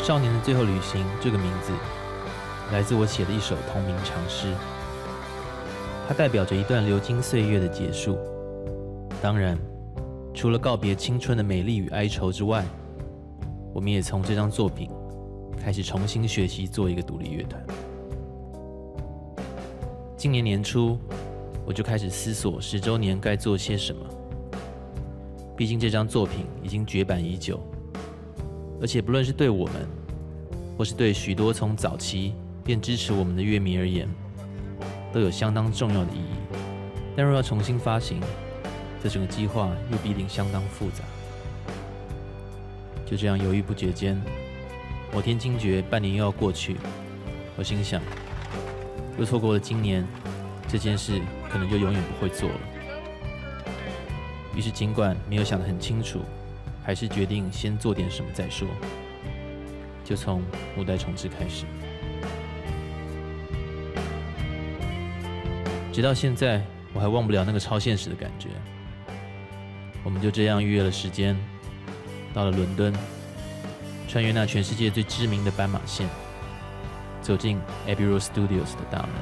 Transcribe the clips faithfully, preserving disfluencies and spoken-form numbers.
少年的最后旅行这个名字来自我写的一首同名长诗，它代表着一段流金岁月的结束。当然，除了告别青春的美丽与哀愁之外，我们也从这张作品开始重新学习做一个独立乐团。今年年初，我就开始思索十周年该做些什么。毕竟这张作品已经绝版已久，而且不论是对我们，或是对许多从早期便支持我们的乐迷而言，都有相当重要的意义。但若要重新发行，这整个计划又必定相当复杂。就这样犹豫不决间，某天惊觉半年又要过去，我心想，又错过了今年，这件事可能就永远不会做了。于是尽管没有想得很清楚，还是决定先做点什么再说，就从母带重置开始。直到现在，我还忘不了那个超现实的感觉。我们就这样预约了时间，到了伦敦，穿越那全世界最知名的斑马线，走进 Abbey Road Studios 的大门。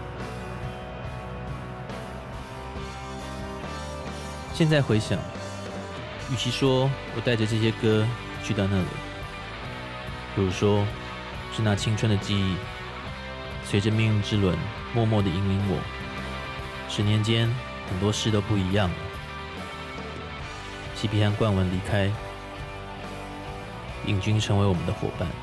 现在回想，与其说我带着这些歌去到那里，不如说是那青春的记忆，随着命运之轮默默地引领我。十年间，很多事都不一样了。西皮和冠文离开，尹军成为我们的伙伴。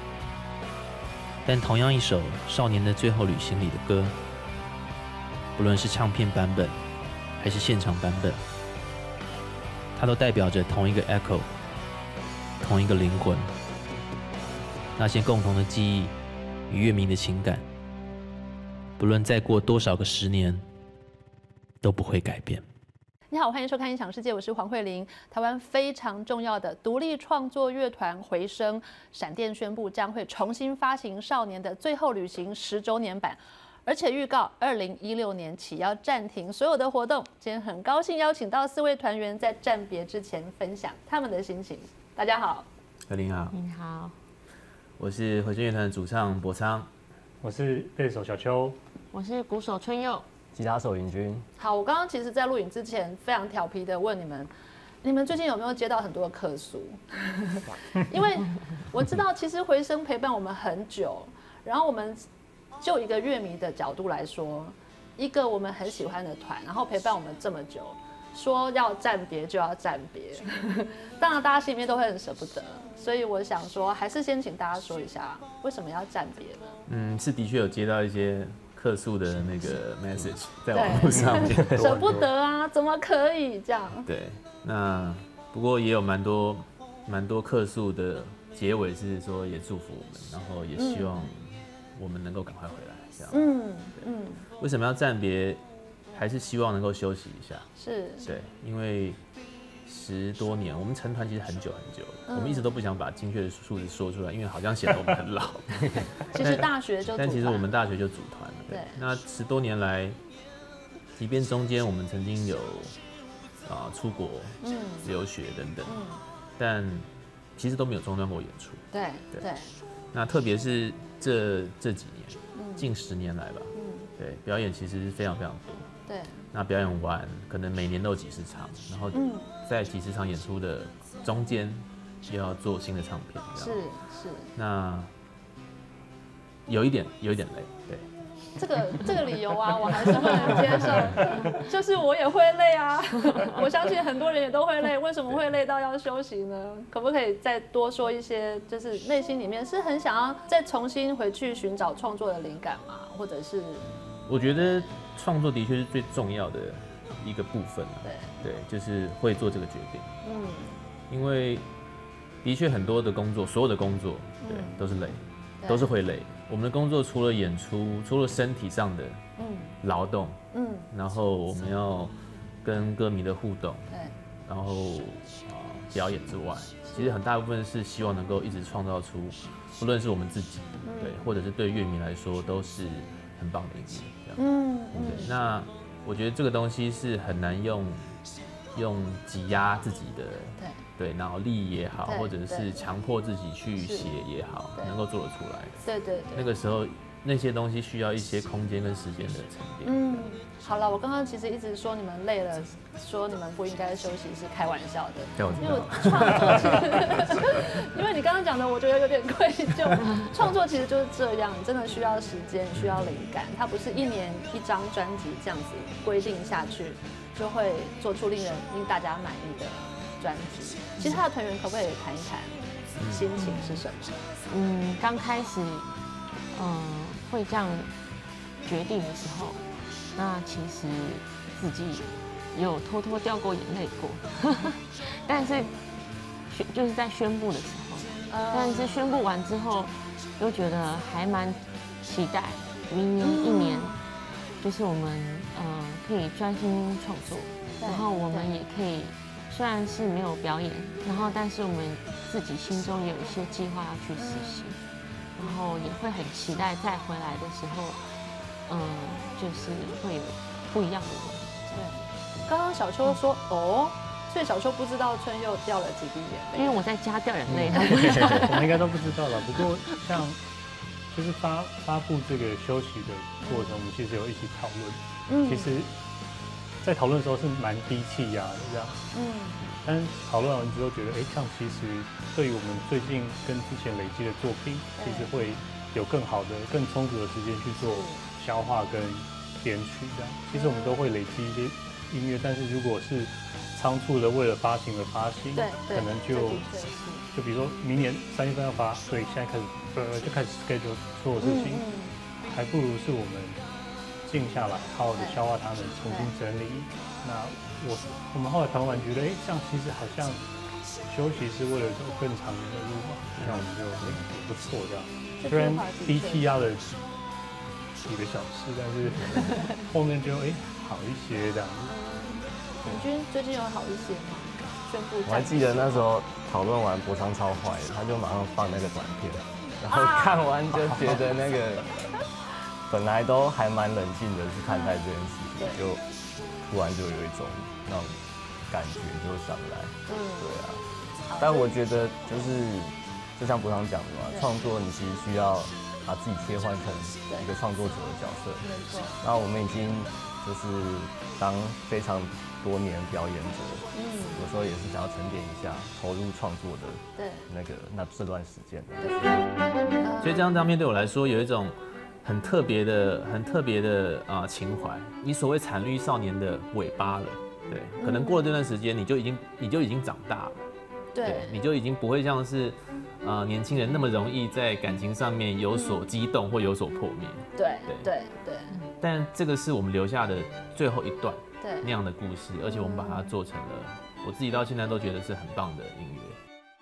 但同样一首《少年的最后旅行》里的歌，不论是唱片版本还是现场版本，它都代表着同一个 echo， 同一个灵魂，那些共同的记忆与乐迷的情感，不论再过多少个十年，都不会改变。 你好，欢迎收看《音响世界》，我是黄慧玲。台湾非常重要的独立创作乐团回声，闪电宣布将会重新发行《少年的最后旅行》十周年版。而且预告，二零一六年起要暂停所有的活动。今天很高兴邀请到四位团员在暂别之前分享他们的心情。大家好， 何林好， 你好， 我是回声乐团的主唱博昌， 我是贝手小邱， 我是鼓手春佑， 吉他手尹军。 好，我刚刚其实在录影之前非常调皮的问你们，你们最近有没有接到很多的客诉？因为我知道其实回声陪伴我们很久，然后我们。就一个乐迷的角度来说，一个我们很喜欢的团，然后陪伴我们这么久，说要暂别就要暂别，当然大家心里面都会很舍不得，所以我想说，还是先请大家说一下为什么要暂别呢？ 嗯，是的确有接到一些客诉的那个 message 在网络上面， 舍不得啊，怎么可以这样？ 对，那不过也有蛮多蛮多客诉的结尾是说也祝福我们，然后也希望、嗯。我们能够赶快回来，这样。嗯嗯。为什么要暂别？还是希望能够休息一下。 是。 对，因为十多年，我们成团其实很久很久了，嗯、我们一直都不想把精确的数字说出来，因为好像显得我们很老。 其实大学就， 但其实我们大学就组团了。对。那十多年来，即便中间我们曾经有啊、呃、出国、嗯、留学等等，嗯、但其实都没有中断过演出。 对对。对那特别是这这几年，嗯、近十年来吧，嗯、对，表演其实是非常非常多。 对， 那表演完，可能每年都有几十场，然后在几十场演出的中间，又要做新的唱片， 是是。 那有一点有一点累，对。 这个这个理由啊，我还是不能接受。就是我也会累啊，我相信很多人也都会累。为什么会累到要休息呢？可不可以再多说一些？就是内心里面是很想要再重新回去寻找创作的灵感吗？或者是？ 我觉得创作的确是最重要的一个部分。对对，就是会做这个决定。嗯，因为的确很多的工作，所有的工作，对，嗯、都是累，都是会累。我们的工作除了演出，除了身体上的劳动，嗯，然后我们要跟歌迷的互动，对，然后啊、呃、表演之外，其实很大部分是希望能够一直创造出，不论是我们自己，嗯、对，或者是对乐迷来说，都是很棒的音乐，这样，嗯嗯。对，那我觉得这个东西是很难用用挤压自己的对脑力也好， 对或者是强迫自己去写也好，能够做得出来的。 对对对。 那个时候那些东西需要一些空间跟时间的沉淀。 嗯，好了，我刚刚其实一直说你们累了，说你们不应该休息是开玩笑的， 对，我知道。 因为我创作其实，因为你刚刚讲的，我觉得有点愧疚。创作其实就是这样，你真的需要时间，需要灵感，它不是一年一张专辑这样子规定下去，就会做出令人令大家满意的专辑。其实他的团员可不可以谈一谈心情是什么？ 嗯，刚开始，嗯，会这样决定的时候，那其实自己也有偷偷掉过眼泪过，但是就是在宣布的时候，但是宣布完之后，又觉得还蛮期待明年一年，就是我们呃可以专心创作，然后我们也可以。虽然是没有表演，然后但是我们自己心中也有一些计划要去实行，然后也会很期待再回来的时候，嗯，就是会有不一样的我。 对，刚刚小秋说哦，所以小秋不知道春佑掉了几滴眼泪， 因为我在家掉眼泪， 我们应该都不知道了。不过像就是发发布这个休息的过程，我们其实有一起讨论，嗯，其实。在讨论的时候是蛮低气压的这样，嗯，但是讨论完之后觉得，哎，这样其实对于我们最近跟之前累积的作品，其实会有更好的、更充足的时间去做消化跟编曲这样。其实我们都会累积一些音乐，但是如果是仓促的为了发行而发行， 对， 可能就就比如说明年三月份要发，所以现在开始呃就开始 schedule 所有事情，还不如是我们。静下来，好好的消化它们，重新整理。那我我们后来谈完觉得，哎，这样其实好像休息是为了走更长远的路嘛。那我们就哎也不错这样。虽然低气压了几个小时，但是后面就哎好一些这样。 平均最近有好一些吗？宣布。 我还记得那时候讨论完博昌超坏的，他就马上放那个短片，然后看完就觉得那个。本来都还蛮冷静的去看待这件事情，就突然就有一种那种感觉就上来，嗯，对啊。但我觉得就是就像博昌讲的嘛，创作你其实需要把自己切换成一个创作者的角色。没错。那我们已经就是当非常多年表演者，嗯，有时候也是想要沉淀一下，投入创作的对那个那这段时间。 所以这张唱片对我来说有一种。很特别的、很特别的啊、呃、情怀，你所谓惨绿少年的尾巴了，对，可能过了这段时间，你就已经你就已经长大了， 对，对你就已经不会像是呃年轻人那么容易在感情上面有所激动或有所破灭， 对对对。 但这个是我们留下的最后一段， 对那样的故事，而且我们把它做成了，我自己到现在都觉得是很棒的音乐。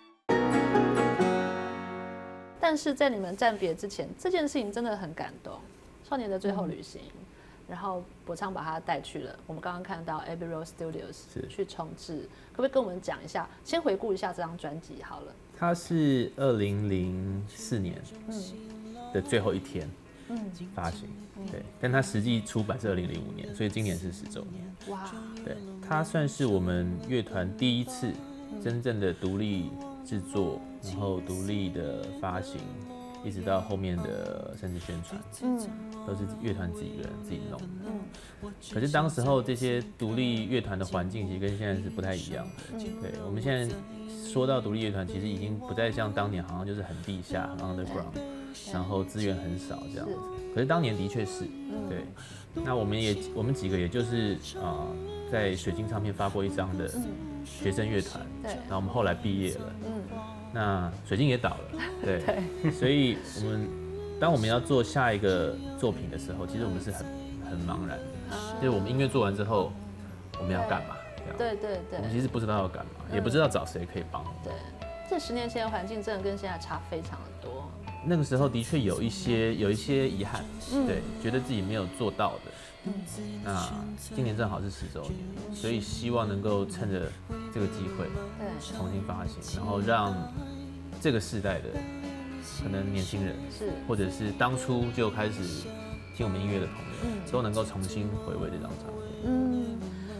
但是在你们暂别之前，这件事情真的很感动。少年的最后旅行，嗯、然后博昌把他带去了，我们刚刚看到 Abbey Road Studios 去重置，可不可以跟我们讲一下？先回顾一下这张专辑好了。 它是二零零四年的最后一天发行，嗯、对，但它实际出版是二零零五年，所以今年是十周年。哇，对，它算是我们乐团第一次真正的独立制作。然后独立的发行，一直到后面的甚至宣传，嗯，都是乐团自己一个人自己弄的。嗯，可是当时候这些独立乐团的环境其实跟现在是不太一样的。嗯，对，我们现在说到独立乐团，其实已经不再像当年好像就是很地下、很 underground， 然后资源很少这样子。可是当年的确是，对。那我们也我们几个也就是啊、呃，在水晶唱片发过一张的学生乐团，对，然后我们后来毕业了，嗯。那水晶也倒了，对，对，所以我们当我们要做下一个作品的时候，其实我们是很很茫然的，就是我们音乐做完之后，我们要干嘛？ 对对对， 我们其实不知道要干嘛，也不知道找谁可以帮。 对，这十年前的环境真的跟现在差非常的多。 那个时候的确有一些有一些遗憾，嗯、对，觉得自己没有做到的。嗯、那今年正好是十周年，所以希望能够趁着这个机会，对，重新发行，然后让这个世代的可能年轻人，是或者是当初就开始听我们音乐的同仁，嗯、都能够重新回味这张唱片。嗯，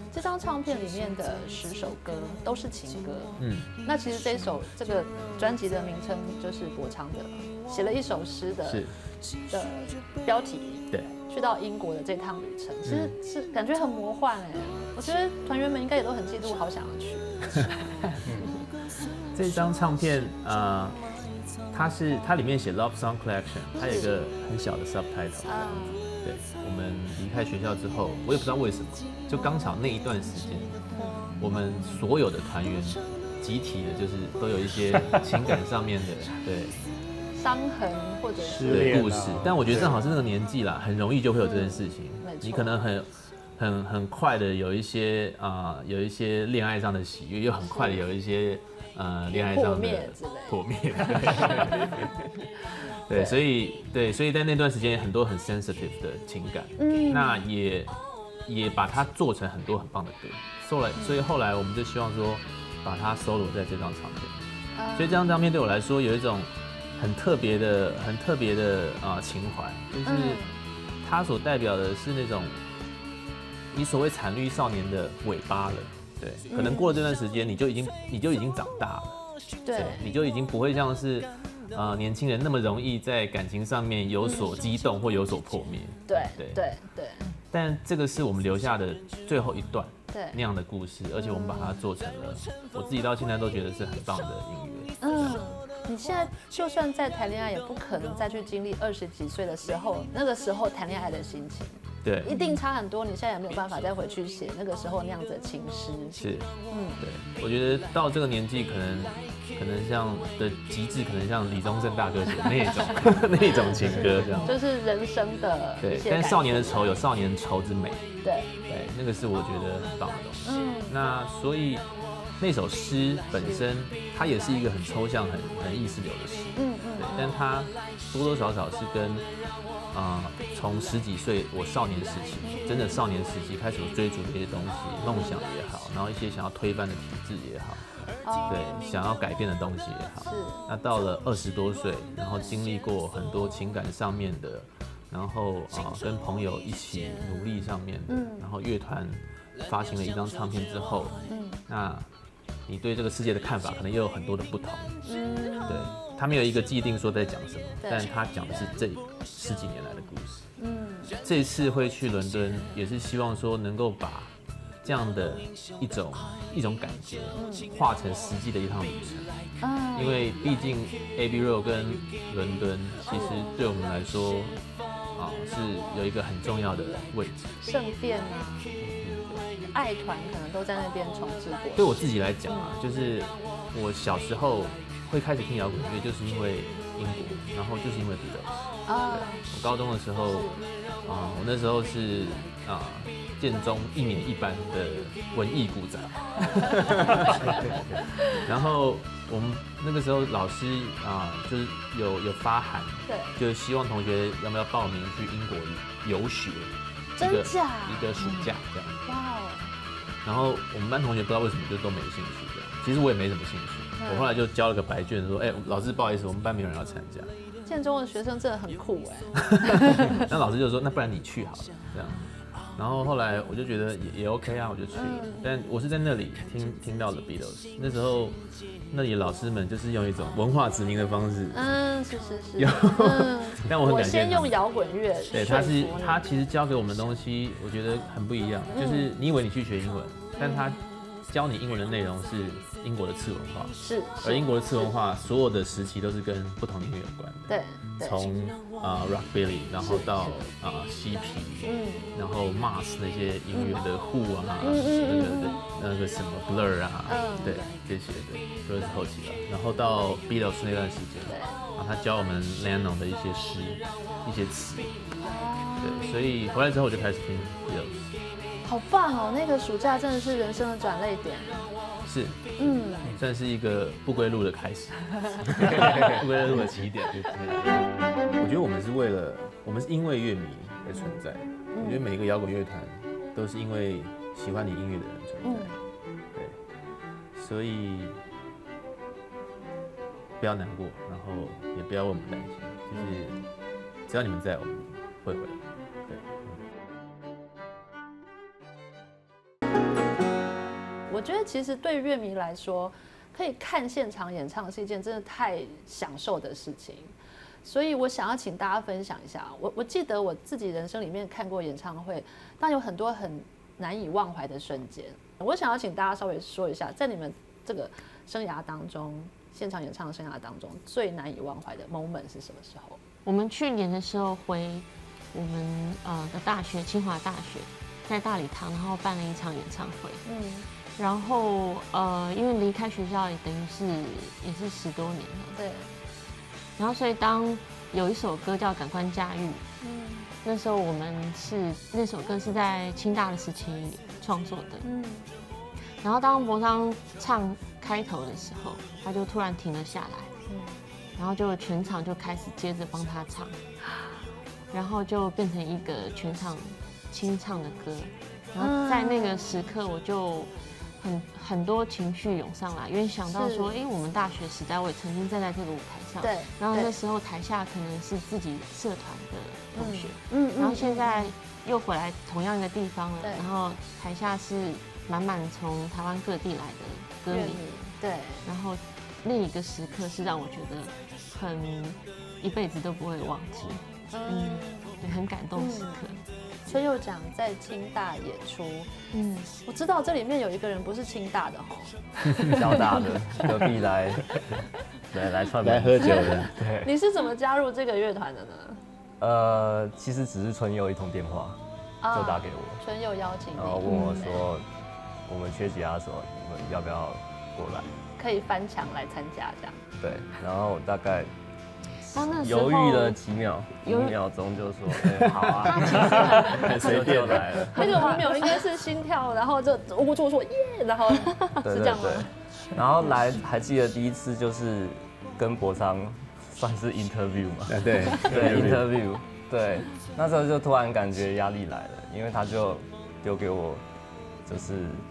这张唱片里面的十首歌都是情歌。嗯，那其实这一首这个专辑的名称就是博昌的写了一首诗的的标题。 对， 去到英国的这趟旅程，其实是感觉很魔幻哎。我觉得团员们应该也都很嫉妒，好想要去。 这张唱片，呃，它是它里面写 Love Song Collection， 它有一个很小的 subtitle。对，我们离开学校之后，我也不知道为什么，就刚巧那一段时间，我们所有的团员集体的，就是都有一些情感上面的对伤痕或者是对故事。但我觉得正好是那个年纪啦，很容易就会有这件事情。你可能很很很快的有一些啊、呃，有一些恋爱上的喜悦，又很快的有一些呃恋爱上的破灭。对，所以对，所以在那段时间很多很 sensitive 的情感，嗯，那也也把它做成很多很棒的歌。后来，所以后来我们就希望说，把它收录在这张唱片。嗯、所以这张唱片对我来说有一种很特别的、很特别的啊、呃、情怀，就是它所代表的是那种你所谓惨绿少年的尾巴了。对，可能过了这段时间，你就已经你就已经长大了， 对， 你就已经不会像是。呃，年轻人那么容易在感情上面有所激动或有所破灭， 对对对对。 但这个是我们留下的最后一段，对那样的故事，而且我们把它做成了，我自己到现在都觉得是很棒的音乐。 嗯，你现在就算在谈恋爱，也不可能再去经历二十几岁的时候那个时候谈恋爱的心情。 对， 一定差很多。你现在也没有办法再回去写那个时候那样子的情诗。 是，嗯，对，我觉得到这个年纪，可能可能像的极致，可能像李宗盛大哥写的那种那种情歌这样， 就是人生的对。但少年的愁有少年愁之美， 对对，那个是我觉得很棒的东西。嗯，那所以那首诗本身，它也是一个很抽象、很很意识流的诗，嗯嗯，对，但它多多少少是跟。啊、呃，从十几岁，我少年时期，真的少年时期开始追逐这些东西，梦想也好，然后一些想要推翻的体制也好，哦、对，想要改变的东西也好。是。那到了二十多岁，然后经历过很多情感上面的，然后啊、呃，跟朋友一起努力上面的，嗯、然后乐团发行了一张唱片之后，嗯，那你对这个世界的看法可能又有很多的不同，嗯，对。他没有一个既定说在讲什么，但他讲的是这十几年来的故事。嗯，这一次会去伦敦，也是希望说能够把这样的一种一种感觉，化成实际的一趟旅程。嗯，因为毕竟 Abbey Road 跟伦敦，其实对我们来说，啊是有一个很重要的位置。 圣殿啊，爱团可能都在那边重置过。 对我自己来讲啊，就是我小时候。会开始听摇滚乐，就是因为英国，然后就是因为 Beatles。啊，我高中的时候，啊、呃，我那时候是啊、呃，建中一年一班的文艺股长。然后我们那个时候老师啊、呃，就是有有发函，对，就是希望同学要不要报名去英国游学， 真假一个暑假这样。哇哦！然后我们班同学不知道为什么就都没兴趣这样，其实我也没什么兴趣。我后来就交了个白卷，说：“哎、欸，老师，不好意思，我们班没有人要参加。” 建中的学生真的很酷哎。 那老师就说：“那不然你去好了。”这样。然后后来我就觉得也也 OK 啊，我就去了。嗯、但我是在那里听听到了 Beatles， 那时候那里老师们就是用一种文化殖民的方式。 嗯，是是是。 有，嗯、但我很感谢他。 我先用摇滚乐。 对，他是他其实教给我们的东西，我觉得很不一样。嗯、就是你以为你去学英文，但他教你英文的内容是。英国的次文化是， 而英国的次文化所有的时期都是跟不同音乐有关的。对，从啊、呃、Rockabilly， 然后到啊、呃、嬉皮，嗯，然后 Mars 那些音乐的 Who 啊，嗯嗯、那个那个什么 Blur 啊，嗯，对，这些的都是后期了。然后到 Beatles 那段时间，对，然后他教我们 Lennon 的一些诗、一些词，对，所以回来之后我就开始听 Beatles。 好棒哦！那个暑假真的是人生的转捩点。 是，嗯，算是一个不归路的开始，不归路的起点。我觉得我们是为了，我们是因为乐迷而存在。嗯、我觉得每一个摇滚乐团都是因为喜欢你音乐的人存在。嗯、对，所以不要难过，然后也不要为我们担心，就是只要你们在，我们会回来。对。 觉得其实对乐迷来说，可以看现场演唱是一件真的太享受的事情。所以我想要请大家分享一下，我我记得我自己人生里面看过演唱会，但有很多很难以忘怀的瞬间。我想要请大家稍微说一下，在你们这个生涯当中，现场演唱的生涯当中，最难以忘怀的 moment 是什么时候？ 我们去年的时候回我们呃的大学，清华大学，在大礼堂，然后办了一场演唱会。嗯，然后呃，因为离开学校也等于是也是十多年了。 对。 然后所以当有一首歌叫《感官驾驭》，嗯，那时候我们是那首歌是在清大的时期创作的。嗯。然后当博商唱开头的时候，他就突然停了下来。嗯。然后就全场就开始接着帮他唱，然后就变成一个全场清唱的歌。然后在那个时刻，我就很很多情绪涌上来，因为想到说，哎，我们大学时代我也曾经站在这个舞台上， 对。 然后那时候台下可能是自己社团的同学，嗯，然后现在又回来同样一个地方了，然后台下是满满从台湾各地来的歌迷， 对。 然后那一个时刻是让我觉得很一辈子都不会忘记，嗯，对，很感动时刻。 崔佑奖在清大演出，嗯，我知道这里面有一个人不是清大的哈， 交大的隔壁来来来串来喝酒的。 对， 你是怎么加入这个乐团的呢？ 呃，其实只是春佑一通电话就打给我， 春佑邀请你， 然后问我说我们缺吉他手，你们要不要过来？ 可以翻墙来参加这样。 对，然后我大概犹豫了几秒，五秒钟就说：“哎，好啊， 很随便来了。” 那个五秒应该是心跳，然后就我就说耶，然后是这样吗？ 然后来还记得第一次就是跟博商算是 interview 嘛， 对对 interview， 对，那时候就突然感觉压力来了，因为他就丢给我就是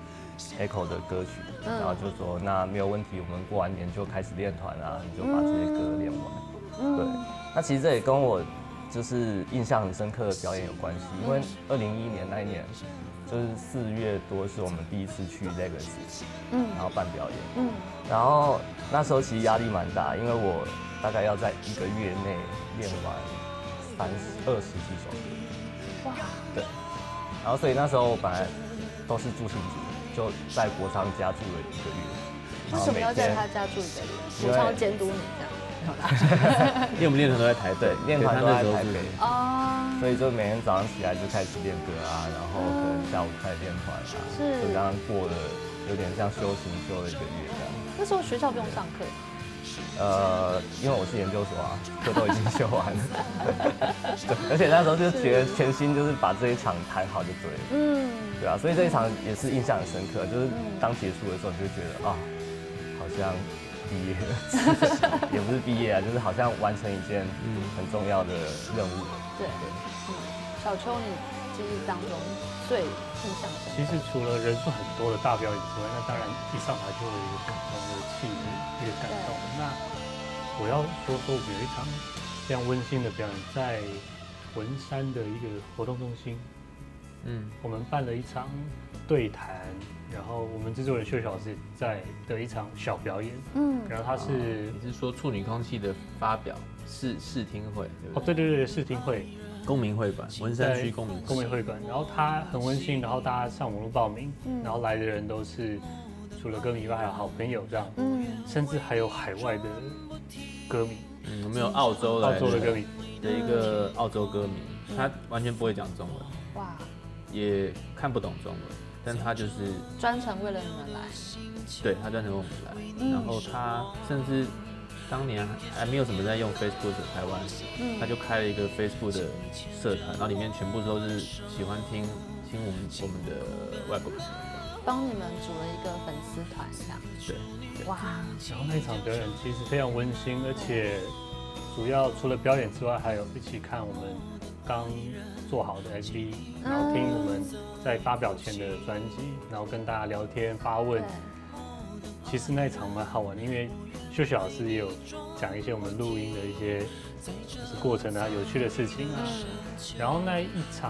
Echo 的歌曲。然后就说那没有问题，我们过完年就开始练团啊，你就把这些歌练完。对，那其实这也跟我就是印象很深刻的表演有关系，因为二零一一年那一年就是四月多是我们第一次去 Legacy， 嗯，然后办表演，嗯，然后那时候其实压力蛮大，因为我大概要在一个月内练完三十二十几首歌，哇，对，然后所以那时候我本来都是住新竹。就在国商家住了一个月。 为什么要在他家住一个月？国商监督你这样？ 因为我们练团都在台北， 练团都在台北哦，所以就每天早上起来就开始练歌啊，然后可能下午开始练团啊，就这样过了有点像修行修了一个月这样。 那时候学校不用上课。 呃，因为我是研究所啊，课都已经修完了。对，而且那时候就觉得全心就是把这一场弹好就对了。嗯，对啊，所以这一场也是印象很深刻，就是当结束的时候你就觉得啊，好像毕业了，也不是毕业啊，就是好像完成一件很重要的任务。 对对，嗯，小邱，你记忆当中最印象深刻？ 其实除了人数很多的大表演之外，那当然一上台就会有一个不同的气质，一个感动。那我要说说，我们有一场非常温馨的表演，在文山的一个活动中心，嗯，我们办了一场对谈，然后我们制作人秀小老师在的一场小表演，嗯，然后他是、 哦、你是说处女空气的发表试试听会，对不对？ 哦，对对对，试听会。 公民会馆，文山区公民公民会馆，然后它很温馨，然后大家上网络报名，嗯、然后来的人都是除了歌迷以外还有好朋友这样，嗯，甚至还有海外的歌迷， 嗯，我们有澳洲的澳洲的歌迷的一个澳洲歌迷，他完全不会讲中文，哇，也看不懂中文，但他就是专程为了你们来， 对他专程为我们来，嗯、然后他甚至。当年还没有什么在用 Facebook 的台湾，嗯、他就开了一个 Facebook 的社团，然后里面全部都是喜欢听听我们我们的外国朋友， 帮你们组了一个粉丝团，这样。 对， 哇！ 然后那场表演其实非常温馨，而且主要除了表演之外，还有一起看我们刚做好的 M V， 然后听我们在发表前的专辑，然后跟大家聊天发问。其实那一场蛮好玩的，因为秀秀老师也有讲一些我们录音的一些就是过程啊、有趣的事情啊。然后那一场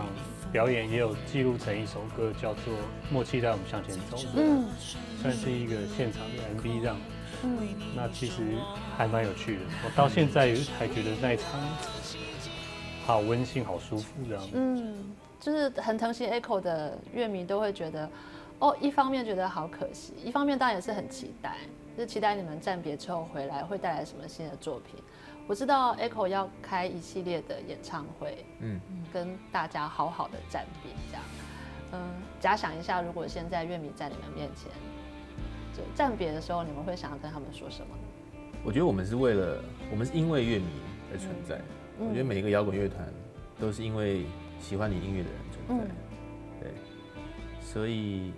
表演也有记录成一首歌，叫做《默契带我们向前走》，嗯，算是一个现场的 M V 这样。嗯，那其实还蛮有趣的，我到现在还觉得那一场好温馨、好舒服这样。 嗯，就是很疼惜 Echo 的乐迷都会觉得，哦，一方面觉得好可惜，一方面当然也是很期待，就是期待你们暂别之后回来会带来什么新的作品。我知道 Echo 要开一系列的演唱会，嗯，跟大家好好的暂别这样。嗯，假想一下，如果现在乐迷在你们面前。暂别的时候，你们会想要跟他们说什么？ 我觉得我们是为了，我们是因为乐迷而存在。嗯、我觉得每一个摇滚乐团都是因为喜欢你音乐的人存在。嗯、对，所以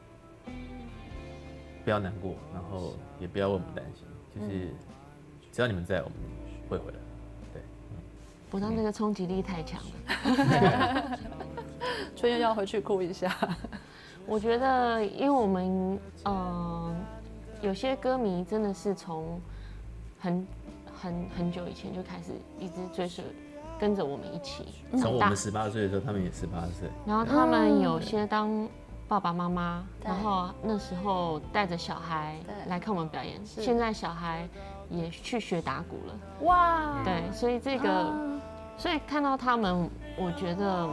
不要难过，然后也不要为我们担心，就是只要你们在，我们会回来。对， 不让那个冲击力太强了。 春燕要回去哭一下。 我觉得，因为我们呃有些歌迷真的是从很很很久以前就开始一直追随，跟着我们一起长大。 从我们十八岁的时候，他们也十八岁。 然后他们有些当爸爸妈妈，然后那时候带着小孩来看我们表演。现在小孩也去学打鼓了。哇！对，所以这个，所以看到他们，我觉得。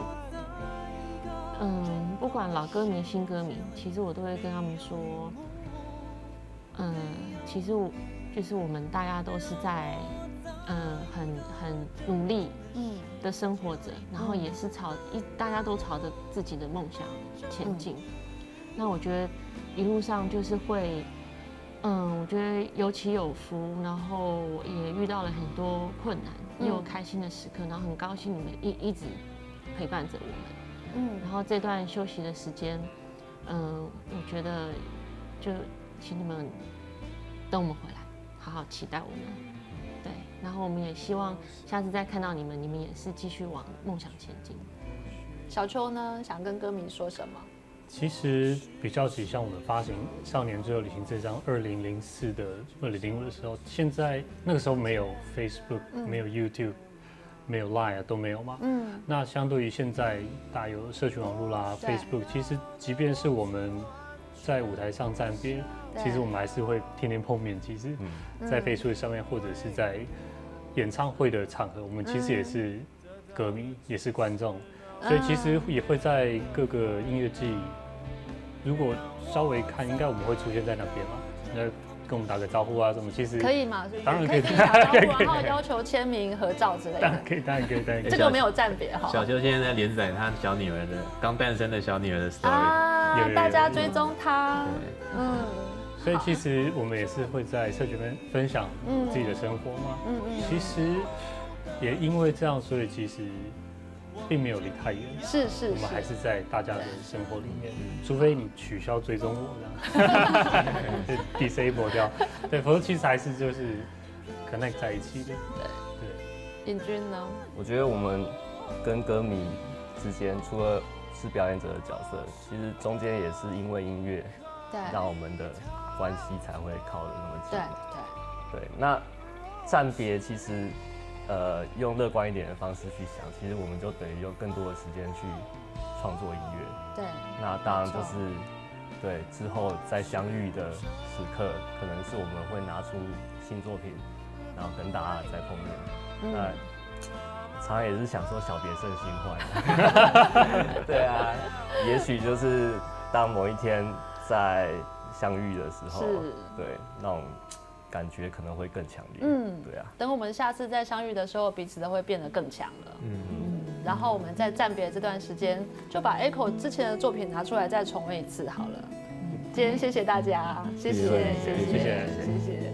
嗯，不管老歌迷、新歌迷，其实我都会跟他们说，嗯，其实我就是我们大家都是在，嗯，很很努力，嗯的生活着，然后也是朝一大家都朝着自己的梦想前进。嗯、那我觉得一路上就是会，嗯，我觉得有起有伏，然后也遇到了很多困难，也有开心的时刻，然后很高兴你们一一直陪伴着我们。嗯，然后这段休息的时间，嗯，我觉得就请你们等我们回来，好好期待我们。对，然后我们也希望下次再看到你们，你们也是继续往梦想前进。 小秋呢，想跟歌迷说什么？ 其实比较起像我们发行《少年最后旅行》这张二零零四的二零零五的时候，现在那个时候没有 Facebook，、嗯、没有 YouTube。没有 Line 啊，都没有嘛。嗯，那相对于现在大有社群网络啦 ，Facebook， 其实即便是我们在舞台上暂别，其实我们还是会天天碰面。其实，在 Facebook 上面或者是在演唱会的场合，我们其实也是歌迷，也是观众，所以其实也会在各个音乐季，如果稍微看，应该我们会出现在那边嘛。那跟我们打个招呼啊，什么其实可以嘛？ 当然可以， 可以打招呼，然后要求签名、合照之类的。 当然可以，当然可以，当然可以。 这个没有暂别哈。 小秋现在在连载他小女儿的刚诞生的小女儿的 story， 啊，大家追踪她。嗯， 所以其实我们也是会在社群分分享自己的生活嘛。嗯嗯。其实也因为这样，所以其实并没有离太远。 是是。 我们还是在大家的生活里面，除非你取消追踪我这样。disable 掉，对，否则其实还是就是 connect 在一起的。对对。尹君呢？ 我觉得我们跟歌迷之间，除了是表演者的角色，其实中间也是因为音乐，对，让我们的关系才会靠得那么近。对对对。那暂别其实，呃，用乐观一点的方式去想，其实我们就等于用更多的时间去创作音乐。对。那当然就是。对，之后再相遇的时刻，可能是我们会拿出新作品，然后跟大家再碰面。嗯、那常常也是想说小别胜新欢。对啊，也许就是当某一天在相遇的时候，对那种感觉可能会更强烈。嗯，对啊。 等我们下次再相遇的时候，彼此都会变得更强了。嗯。然后我们在暂别这段时间，就把 Echo 之前的作品拿出来再重温一次好了。今天谢谢大家，谢谢，谢谢，谢谢。